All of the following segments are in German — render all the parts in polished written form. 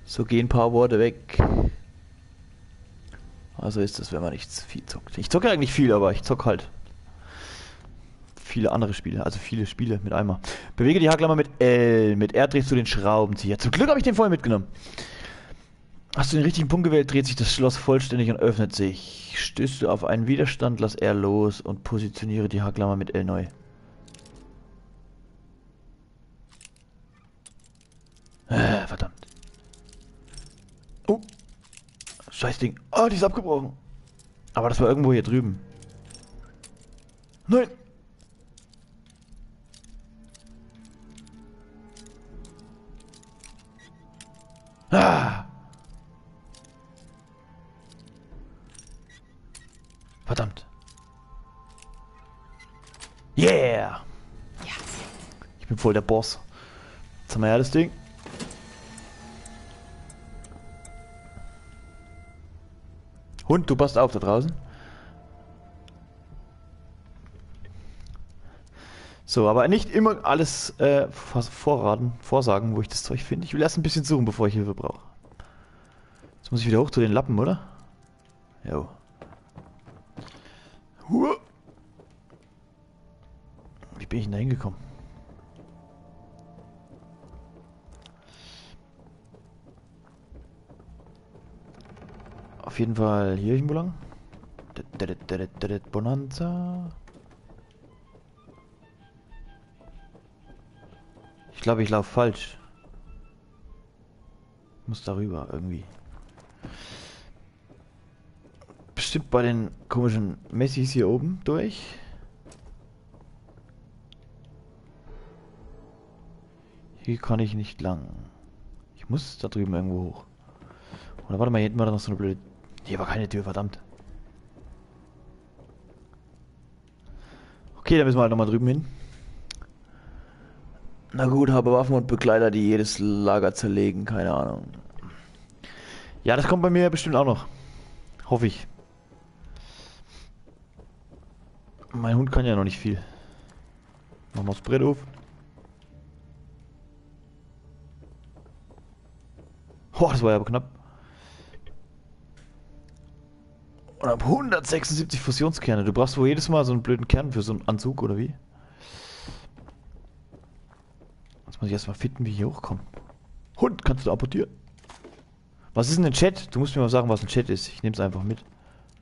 So gehen ein paar Worte weg. Also ist es, wenn man nicht viel zockt. Ich zocke eigentlich viel, aber ich zocke halt viele andere Spiele. Also viele Spiele mit einmal. Bewege die Hacklammer mit L. Mit R drehst du den Schraubenzieher. Zum Glück habe ich den vorher mitgenommen. Hast du den richtigen Punkt gewählt, dreht sich das Schloss vollständig und öffnet sich. Stößt du auf einen Widerstand, lass R los und positioniere die Hacklammer mit L neu. Verdammt. Oh. Scheiß Ding. Oh, die ist abgebrochen. Aber das war irgendwo hier drüben. Nein. Ah. Verdammt. Yeah. Ich bin voll der Boss. Jetzt haben wir ja das Ding. Hund, du passt auf da draußen. So, aber nicht immer alles vorsagen, wo ich das Zeug finde. Ich will erst ein bisschen suchen, bevor ich Hilfe brauche. Jetzt muss ich wieder hoch zu den Lappen, oder? Jo. Wie bin ich denn da hingekommen? Auf jeden Fall hier irgendwo lang. Bonanza. Ich glaube, ich laufe falsch. Ich muss darüber irgendwie. Bestimmt bei den komischen Messis hier oben durch. Hier kann ich nicht lang. Ich muss da drüben irgendwo hoch. Oder warte mal, hier hinten war da noch so eine blöde... Hier war keine Tür, verdammt. Okay, dann müssen wir halt nochmal drüben hin. Na gut, habe Waffen und Begleiter, die jedes Lager zerlegen, keine Ahnung. Ja, das kommt bei mir bestimmt auch noch. Hoffe ich. Mein Hund kann ja noch nicht viel. Machen wir das Brett auf. Boah, das war ja aber knapp. Und hab 176 Fusionskerne. Du brauchst wohl jedes Mal so einen blöden Kern für so einen Anzug, oder wie? Jetzt muss ich erstmal finden, wie ich hier hochkomme. Hund, kannst du apportieren? Was ist denn ein Chat? Du musst mir mal sagen, was ein Chat ist. Ich nehme es einfach mit.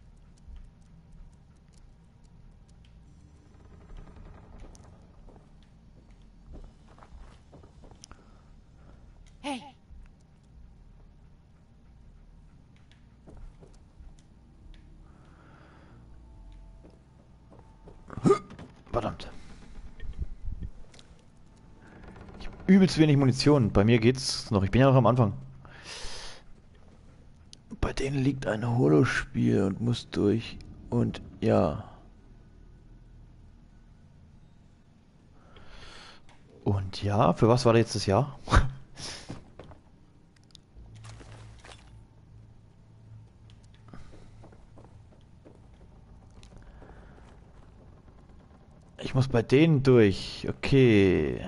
Hey, Verdammt. Ich hab übelst wenig Munition. Bei mir geht's noch. Ich bin ja noch am Anfang. Bei denen liegt ein Holospiel und muss durch. Und ja. Und ja, für was war da jetzt das Jahr? Ich muss bei denen durch. Okay.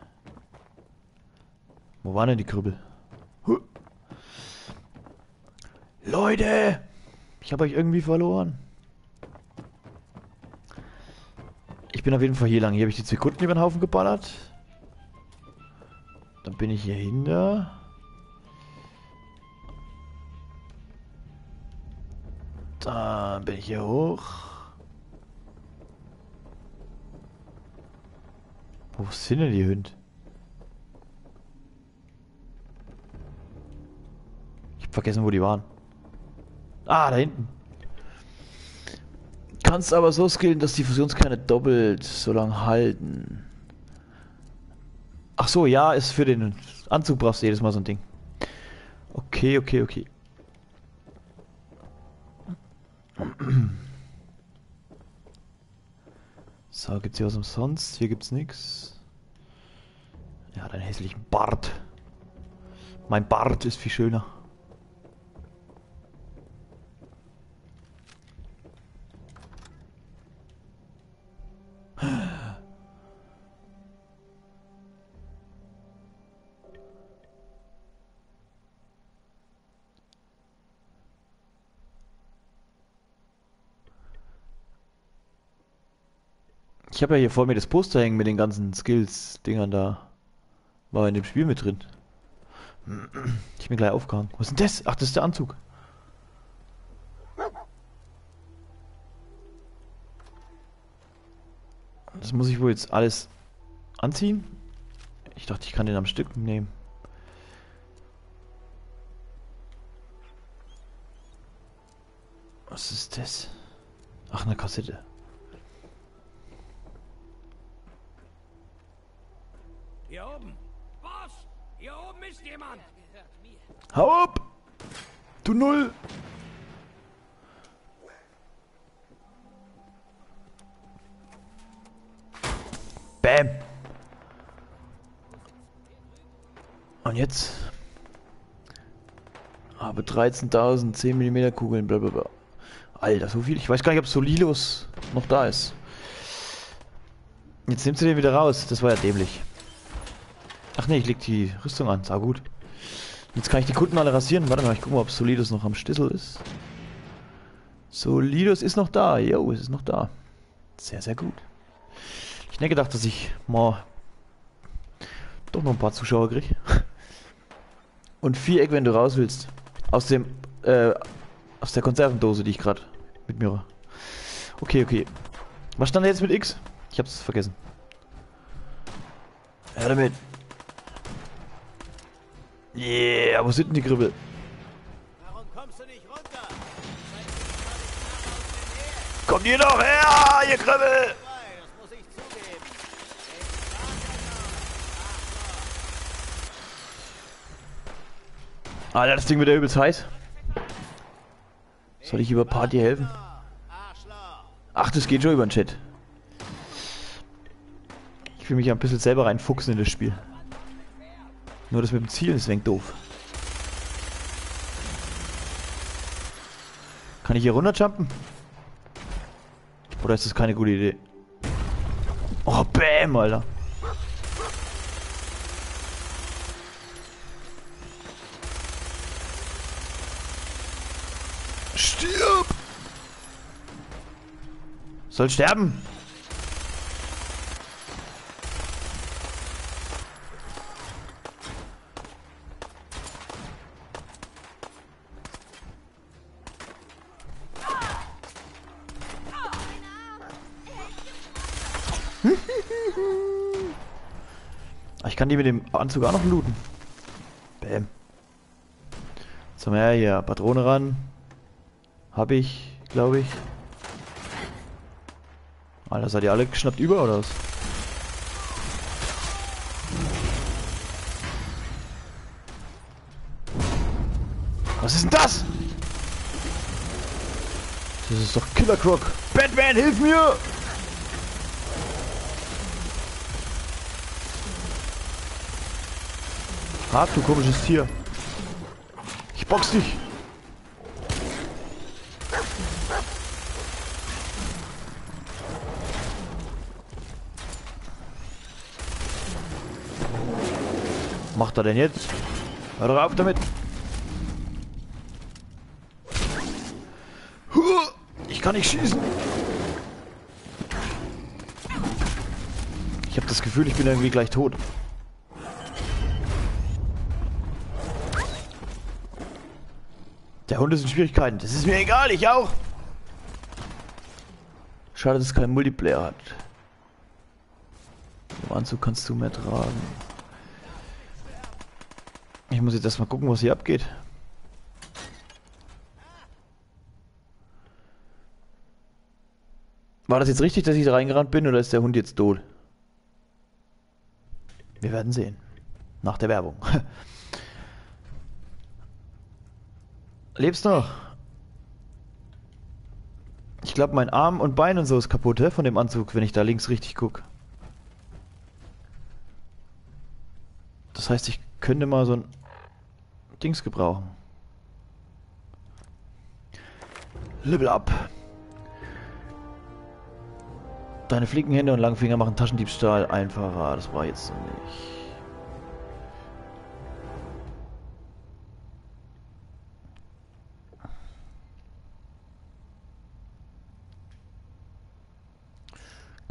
Wo waren denn die Krüppel? Huh. Leute! Ich habe euch irgendwie verloren. Ich bin auf jeden Fall hier lang. Hier habe ich die zwei Kunden über den Haufen geballert. Dann bin ich hier hinter. Dann bin ich hier hoch. Wo sind denn die Hunde? Ich hab vergessen, wo die waren. Ah, da hinten. Kannst aber so skillen, dass die Fusionskerne doppelt so lang halten. Ach so, ja, ist für den Anzug brauchst du jedes Mal so ein Ding. Okay, okay, okay. So, gibt's hier was umsonst? Hier gibt's nichts. Ja, deinen hässlichen Bart. Mein Bart ist viel schöner. Ich habe ja hier vor mir das Poster hängen mit den ganzen Skills-Dingern da. War in dem Spiel mit drin. Ich bin gleich aufgehangen. Was ist denn das? Ach, das ist der Anzug. Das muss ich wohl jetzt alles anziehen? Ich dachte, ich kann den am Stück nehmen. Was ist das? Ach, eine Kassette. Hier oben! Boss! Hier oben ist jemand! Hau ab! Du Null! Bam! Und jetzt? Habe 13.000 10 mm Kugeln, blablabla. Alter, so viel. Ich weiß gar nicht, ob Solilos noch da ist. Jetzt nimmst du den wieder raus. Das war ja dämlich. Ach nee, ich leg die Rüstung an. Sah gut. Jetzt kann ich die Kunden alle rasieren. Warte mal, ich guck mal, ob Solidos noch am Stissel ist. Solidos ist noch da. Jo, es ist noch da. Sehr, sehr gut. Ich hätte gedacht, dass ich mal doch noch ein paar Zuschauer kriege. Und Viereck, wenn du raus willst. Aus dem, aus der Konservendose, die ich gerade mit mir. Okay, okay. Was stand da jetzt mit X? Ich hab's vergessen. Ja, damit. Yeah, wo sind denn die Kribbel? Warum kommst du nicht runter? Kommt ihr noch her, ihr Kribbel! Das muss ich zugeben. Alter, das Ding wird ja übelst heiß. Soll ich über Party helfen? Ach, das geht schon über den Chat. Ich will mich ja ein bisschen selber reinfuchsen in das Spiel. Nur das mit dem Zielen ist ein wenig doof. Kann ich hier runterjumpen? Oder ist das keine gute Idee? Oh, bam, Alter. Stirb! Soll sterben! Ich kann die mit dem Anzug auch noch looten. Bäm. Zum her hier, Patrone ran. Hab ich, glaube ich. Alter, seid ihr alle geschnappt über oder was? Was ist denn das? Das ist doch Killer Croc. Batman, hilf mir! Ah, du komisches Tier. Ich box dich. Was macht er denn jetzt? Hör doch auf damit. Ich kann nicht schießen. Ich habe das Gefühl, ich bin irgendwie gleich tot. Der Hund ist in Schwierigkeiten. Das ist mir egal, ich auch. Schade, dass es keinen Multiplayer hat. Im Anzug kannst du mehr tragen. Ich muss jetzt erstmal gucken, was hier abgeht. War das jetzt richtig, dass ich da reingerannt bin, oder ist der Hund jetzt tot? Wir werden sehen. Nach der Werbung. Lebst noch? Ich glaube, mein Arm und Bein und so ist kaputt, von dem Anzug, wenn ich da links richtig gucke. Das heißt, ich könnte mal so ein Dings gebrauchen. Level up. Deine flinken Hände und langen Finger machen Taschendiebstahl einfacher. Das war jetzt nicht.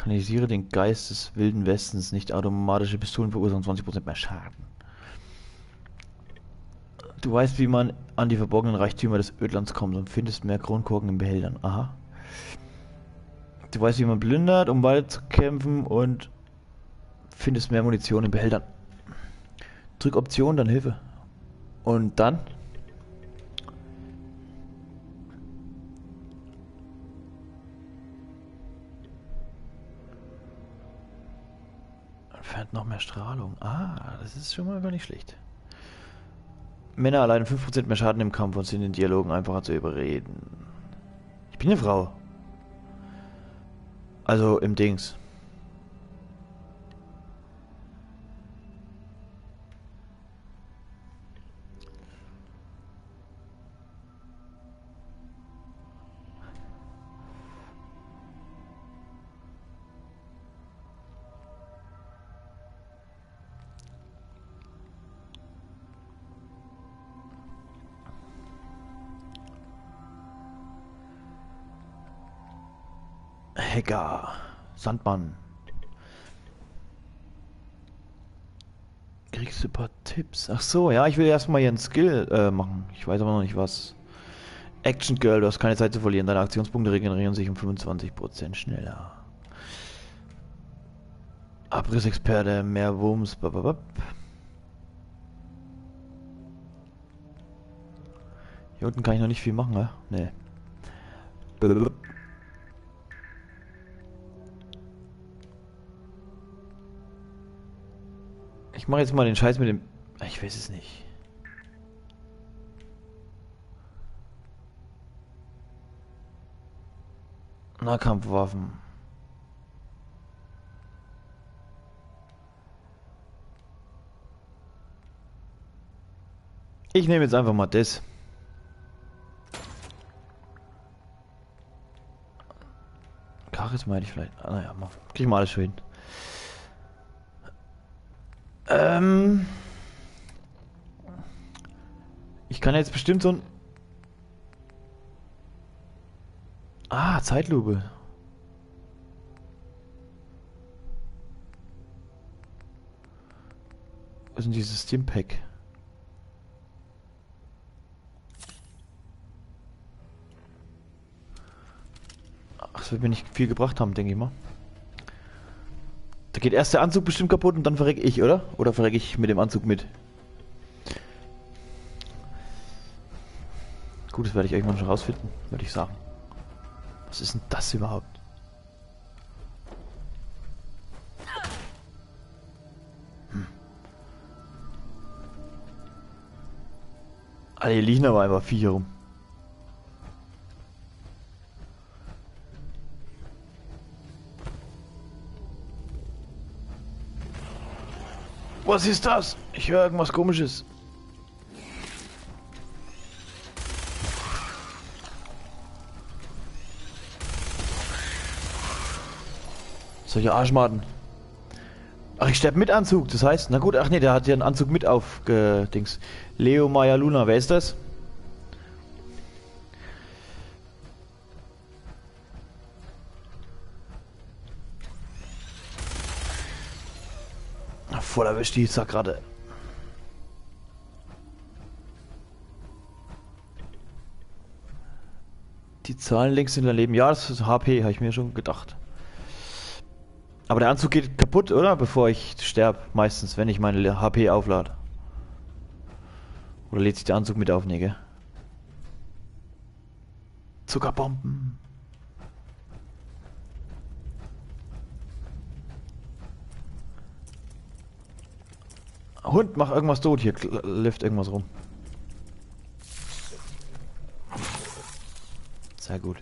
Kanalisiere den Geist des Wilden Westens. Nicht automatische Pistolen verursachen 20% mehr Schaden. Du weißt, wie man an die verborgenen Reichtümer des Ödlands kommt und findest mehr Kronkorken in Behältern. Aha. Du weißt, wie man plündert, um weiter zu kämpfen und findest mehr Munition in Behältern. Drück Option, dann Hilfe. Und dann? Entfernt noch mehr Strahlung. Ah, das ist schon mal gar nicht schlecht. Männer allein 5% mehr Schaden im Kampf und sind in Dialogen einfacher zu überreden. Ich bin eine Frau. Also im Dings. Hacker. Sandmann. Kriegst du ein paar Tipps? Ach so, ja, ich will erstmal hier einen Skill machen. Ich weiß aber noch nicht was. Action Girl, du hast keine Zeit zu verlieren. Deine Aktionspunkte regenerieren sich um 25% schneller. Abrissexperte, mehr Wumms. Bababab. Hier unten kann ich noch nicht viel machen, ne? Nee. Blablabla. Ich mache jetzt mal den Scheiß mit dem... Ich weiß es nicht. Nahkampfwaffen. Ich nehme jetzt einfach mal das. Charisma hätte ich vielleicht... Ah, naja, krieg mal alles schön. Ich kann jetzt bestimmt so ein... Ah, Zeitlupe. Was ist denn dieses Stimpack? Ach, das wird mir nicht viel gebracht haben, denke ich mal. Da geht erst der Anzug bestimmt kaputt und dann verreck ich, oder? Oder verreck ich mit dem Anzug mit? Gut, das werde ich irgendwann schon rausfinden, würde ich sagen. Was ist denn das überhaupt? Alle hier liegen aber einfach Viecher rum. Was ist das? Ich höre irgendwas Komisches. Solche Arschmaden. Ach, ich sterbe mit Anzug, das heißt, na gut, ach nee, der hat ja einen Anzug mit aufgedings. Leo Maya Luna, wer ist das? Voll erwischt, die Sack gerade. Die Zahlen links in dein Leben. Ja, das ist HP, habe ich mir schon gedacht. Aber der Anzug geht kaputt, oder? Bevor ich sterbe, meistens, wenn ich meine HP auflade. Oder lädt sich der Anzug mit auf, nee, gell? Zuckerbomben. Hund, mach irgendwas tot hier, lift irgendwas rum. Sehr gut.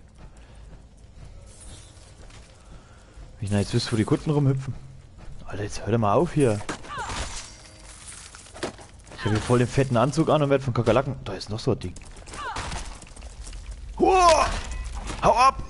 Wenn ich na jetzt wüsste, wo die Kunden rumhüpfen. Alter, jetzt hör doch mal auf hier. Ich habe hier voll den fetten Anzug an und werde von Kakerlaken... Da ist noch so ein Ding. Hua! Hau ab!